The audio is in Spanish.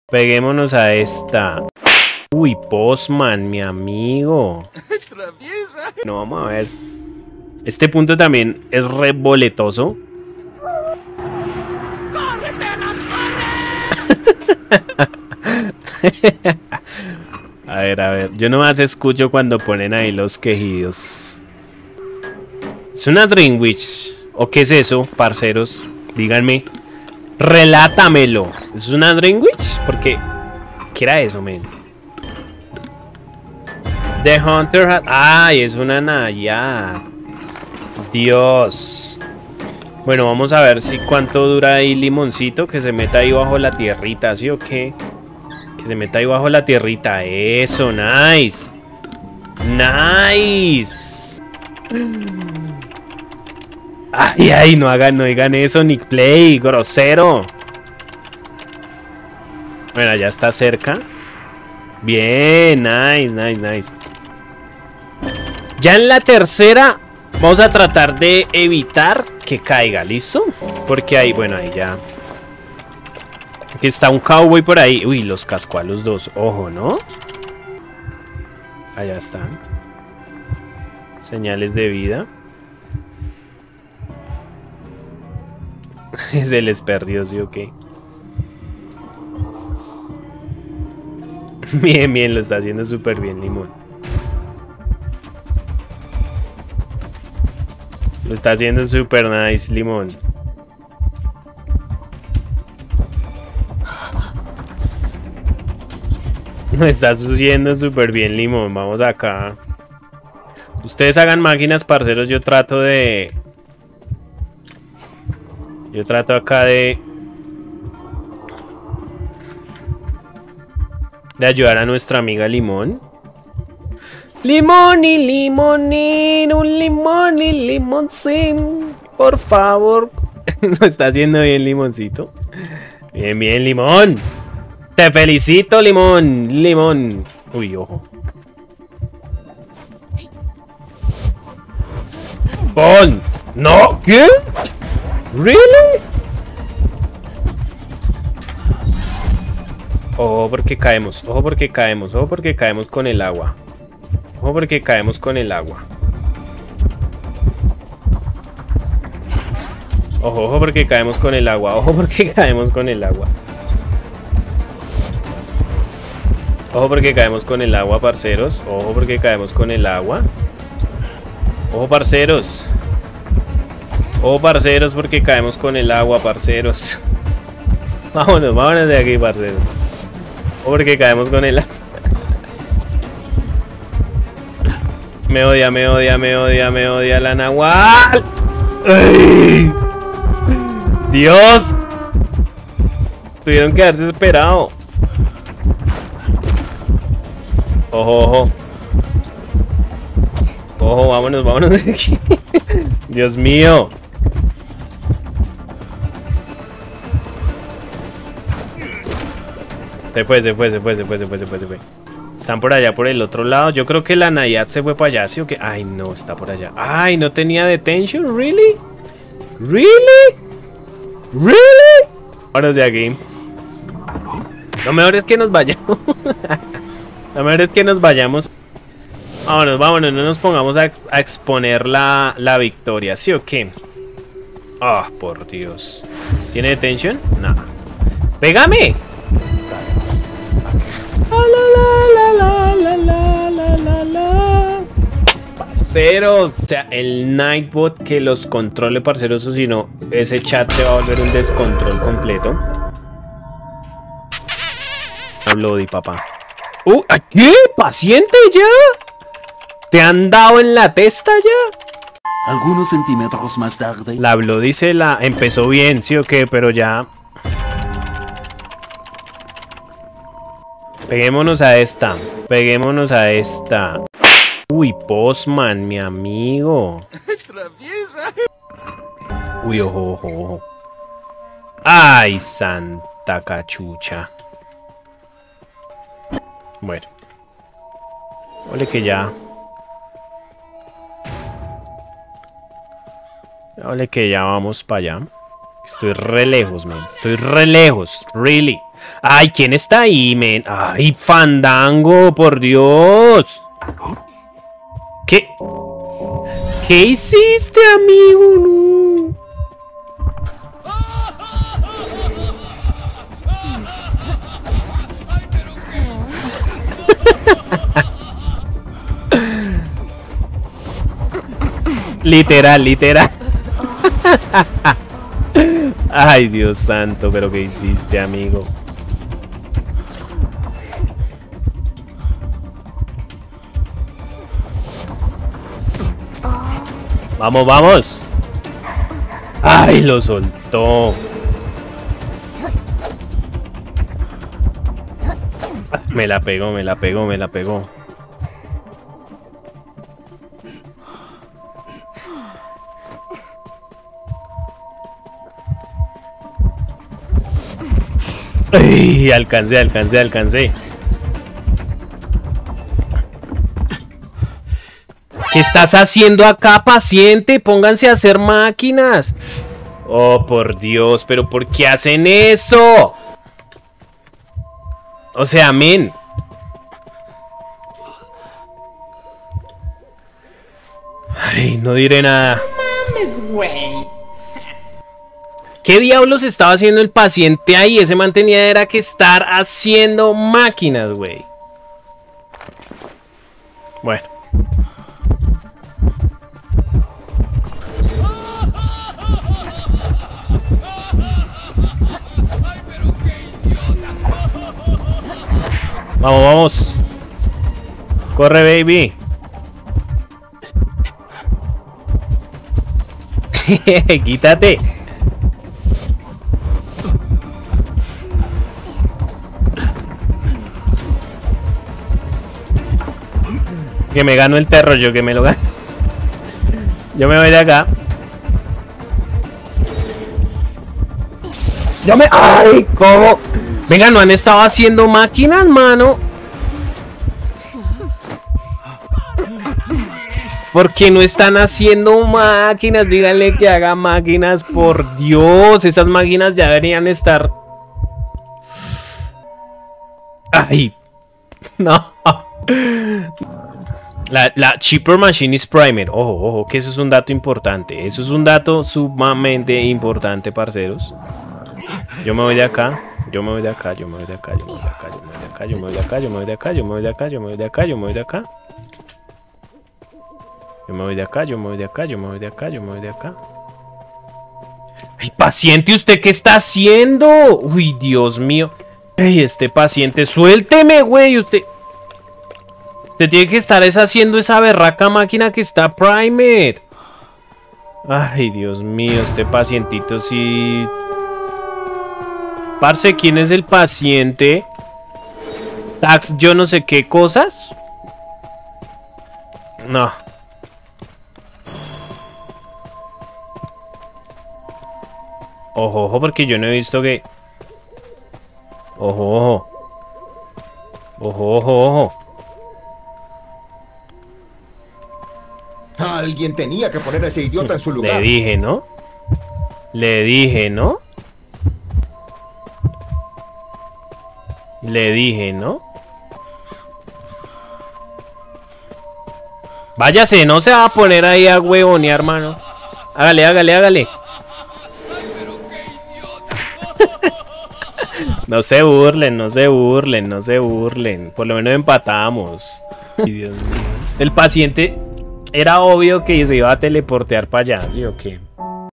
Peguémonos a esta. Uy, Postman, mi amigo. No, vamos a ver. Este punto también es re boletoso. ¡Corre, perra, corre! A ver. Yo nomás escucho cuando ponen ahí los quejidos. ¿Es una Dream Witch? ¿O qué es eso, parceros? Díganme. Relátamelo. ¿Es una Dream Witch? Porque... ¿qué era eso, men? The Hunter hat... ¡ay! Es una Naya. Dios. Bueno, vamos a ver si cuánto dura ahí Limoncito. Que se meta ahí bajo la tierrita, ¿sí o qué? Que se meta ahí bajo la tierrita. Eso, nice. Nice. Ay, no hagan eso, Nick Play, grosero. Bueno, ya está cerca. Bien, nice. Ya en la tercera vamos a tratar de evitar que caiga, ¿listo? Porque ahí, bueno, ahí ya. Aquí está un cowboy por ahí. Uy, los cascó a los dos. Ojo, ¿no? Allá están. Señales de vida. Se les perdió, ¿sí o qué? Bien, lo está haciendo súper bien, Limón. Lo está haciendo súper nice, Limón. Lo está haciendo súper bien, Limón. Vamos acá. Ustedes hagan máquinas, parceros. Yo trato acá de ayudar a nuestra amiga Limón. Limón y limonín, un limón y limoncín. Por favor. Lo está haciendo bien, Limoncito. Bien, Limón. Te felicito, Limón. Uy, ojo. ¡Pon! ¡No! ¿Qué? ¿Really? Ojo porque caemos con el agua. Ojo porque caemos con el agua. Ojo porque caemos con el agua. Ojo porque caemos con el agua. Ojo porque caemos con el agua, parceros. Ojo porque caemos con el agua. Ojo, parceros. Ojo, parceros, porque caemos con el agua, parceros. Vámonos de aquí, parceros. Ojo porque caemos con el agua. Me odia la Nahual. ¡Ay! ¡Dios! Tuvieron que haberse esperado. Ojo. Ojo, vámonos de aquí. Dios mío. Se fue. Están por allá, por el otro lado. Yo creo que la Nayad se fue para allá, ¿sí o qué? Ay, no, está por allá. Ay, no tenía detention, ¿really? Vámonos de aquí. Lo mejor es que nos vayamos. Vámonos, no nos pongamos a exponer la victoria, ¿sí o qué? Ah, por Dios. ¿Tiene detention? Nada. ¡Pégame! Parceros, o sea, el Nightbot que los controle, parceros, o si no, ese chat se va a volver un descontrol completo. Bloody, papá. ¿Qué? ¿Paciente ya? ¿Te han dado en la testa ya? Algunos centímetros más tarde. La Bloody empezó bien, ¿sí o qué? Pero ya... Peguémonos a esta. Uy, Postman, mi amigo. Traviesa. Uy, ojo. Ay, santa cachucha. Bueno. Ole que ya. Ole que ya vamos para allá. Estoy re lejos, man. Really. Ay, ¿quién está ahí, men? Ay, Fandango, por Dios. ¿Qué? ¿Qué hiciste, amigo? No. Literal, literal. Ay, Dios santo, pero ¿qué hiciste, amigo? Vamos, vamos. Ay, lo soltó. Me la pegó, me la pegó, me la pegó. Ay, alcancé, alcancé, alcancé. ¿Qué estás haciendo acá, paciente? Pónganse a hacer máquinas. Oh, por Dios, pero ¿por qué hacen eso? O sea, men. Ay, no diré nada. Mames, güey. ¿Qué diablos estaba haciendo el paciente ahí? Ese man tenía era que estar haciendo máquinas, güey. Bueno. Vamos, vamos. Corre, baby. Quítate. Que me gano el terror, yo que me lo gano. Yo me voy de acá. Yo me... ¡Ay! ¿Cómo? Venga, ¿no han estado haciendo máquinas, mano? ¿Por qué no están haciendo máquinas? Díganle que haga máquinas, por Dios. Esas máquinas ya deberían estar... ¡Ay! No. La cheaper machine is primer. Ojo, ojo, que eso es un dato importante. Eso es un dato sumamente importante, parceros. Yo me voy de acá. Yo me voy de acá, yo me voy de acá, yo me voy de acá, yo me voy de acá, yo me voy de acá, yo me voy de acá, yo me voy de acá, yo me voy de acá, yo me voy de acá. Yo me voy de acá, yo me voy de acá, yo me voy de acá, yo me voy de acá. ¡Ay, paciente! ¿Usted qué está haciendo? ¡Uy, Dios mío! ¡Ay, este paciente! ¡Suélteme, güey! Usted tiene que estar haciendo esa berraca máquina que está primed. ¡Ay, Dios mío! Este pacientito sí... Parce, ¿quién es el paciente? Tax, yo no sé qué cosas. No. Ojo, ojo, porque yo no he visto que... Ojo, ojo. Ojo, ojo, ojo. Alguien tenía que poner a ese idiota en su lugar. Le dije, ¿no? Le dije, ¿no? Le dije, ¿no? Váyase, no se va a poner ahí a huevonear, hermano. Hágale, hágale, hágale. No se burlen, no se burlen, no se burlen. Por lo menos empatamos. Ay, Dios mío. El paciente era obvio que se iba a teleportear para allá, ¿sí o qué?